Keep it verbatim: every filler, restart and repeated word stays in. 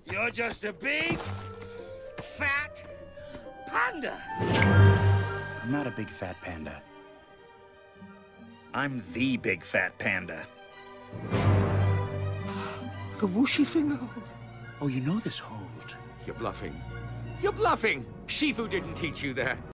You're just a big, fat panda. I'm not a big fat panda. I'm the big fat panda. The whooshy finger hold. Oh, you know this hold. You're bluffing. You're bluffing! Shifu didn't teach you that.